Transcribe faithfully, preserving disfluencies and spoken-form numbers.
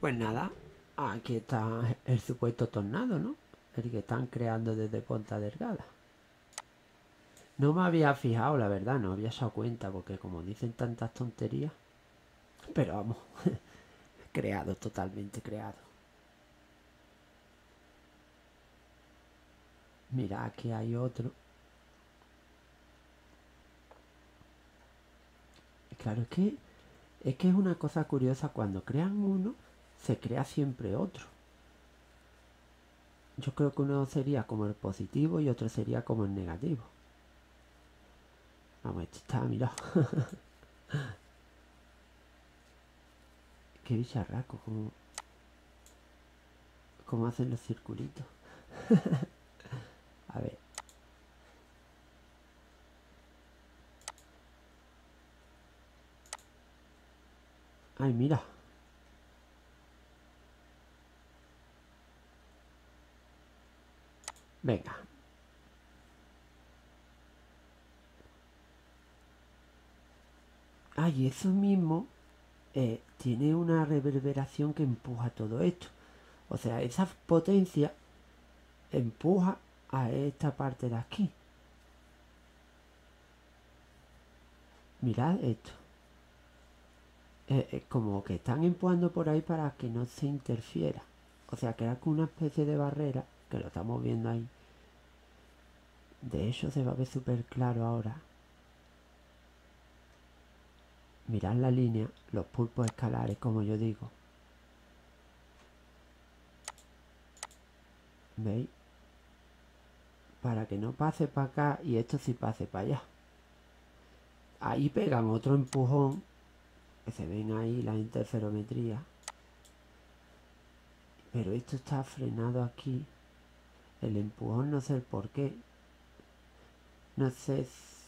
Pues nada, aquí está el supuesto tornado, ¿no? El que están creando desde Ponta Delgada. No me había fijado, la verdad, no había dado cuenta, porque como dicen tantas tonterías. Pero vamos, creado, totalmente creado. Mira, aquí hay otro. Claro, es que es que es una cosa curiosa, cuando crean uno, se crea siempre otro. Yo creo que uno sería como el positivo y otro sería como el negativo. Vamos, este está, mira. Qué bicharraco, como, como hacen los circulitos. A ver. Ay, mira. Venga. Ay, eso mismo eh, tiene una reverberación que empuja todo esto. O sea, esa potencia empuja a esta parte de aquí. Mirad esto. Eh, eh, como que están empujando por ahí para que no se interfiera. O sea, crear como una especie de barrera, que lo estamos viendo ahí. De hecho, se va a ver súper claro ahora. Mirad la línea, los pulpos escalares, como yo digo. ¿Veis? Para que no pase para acá y esto sí pase para allá. Ahí pegan otro empujón, que se ven ahí las interferometrías. Pero esto está frenado aquí. El empujón no sé el por qué. No sé